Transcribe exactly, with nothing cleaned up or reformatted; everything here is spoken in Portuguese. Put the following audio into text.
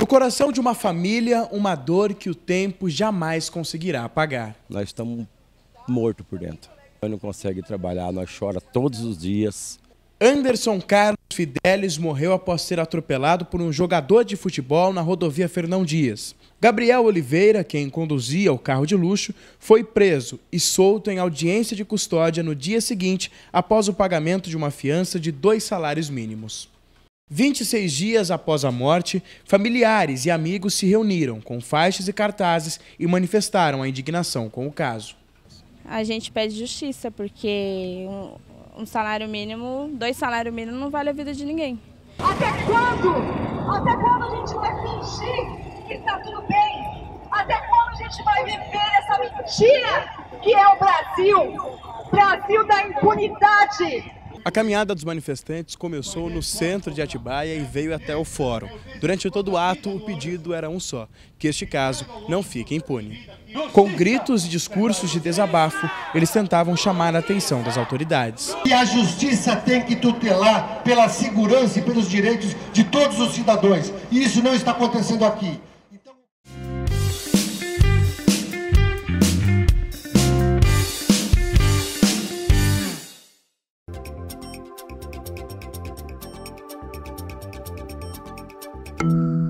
No coração de uma família, uma dor que o tempo jamais conseguirá apagar. Nós estamos mortos por dentro. Nós não conseguimos trabalhar, nós choramos todos os dias. Anderson Carlos Fidelis morreu após ser atropelado por um jogador de futebol na rodovia Fernão Dias. Gabriel Oliveira, quem conduzia o carro de luxo, foi preso e solto em audiência de custódia no dia seguinte, após o pagamento de uma fiança de dois salários mínimos. vinte e seis dias após a morte, familiares e amigos se reuniram com faixas e cartazes e manifestaram a indignação com o caso. A gente pede justiça, porque um, um salário mínimo, dois salários mínimos não vale a vida de ninguém. Até quando? Até quando a gente vai fingir que está tudo bem? Até quando a gente vai viver essa mentira que é o Brasil? Brasil da impunidade! A caminhada dos manifestantes começou no centro de Atibaia e veio até o fórum. Durante todo o ato, o pedido era um só, que este caso não fique impune. Com gritos e discursos de desabafo, eles tentavam chamar a atenção das autoridades. E a justiça tem que tutelar pela segurança e pelos direitos de todos os cidadãos. E isso não está acontecendo aqui. Thank you.